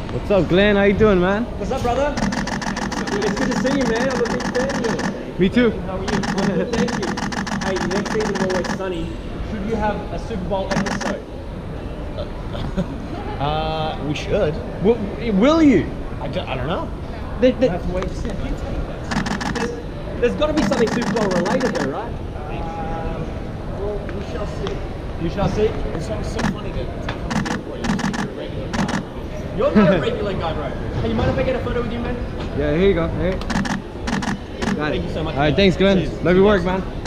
What's up, Glenn? How you doing, man? What's up, brother? It's good to see you, man. I'm a big fan of yours. Me too. How are you? I'm good, thank you. Hey, next season Always Sunny. Should you have a Super Bowl episode? We should. Will you? I don't know. Have to wait to see. There's got to be something Super Bowl related though, right? Well, we shall see. You shall see. It's so funny to come to the airport. You're a regular guy. You're not a regular guy, bro. Hey, you mind if I get a photo with you, man? Yeah, here you go. Hey. Got it. Thank you so much. All right, thanks, Glenn. Cheers. Love your work, man.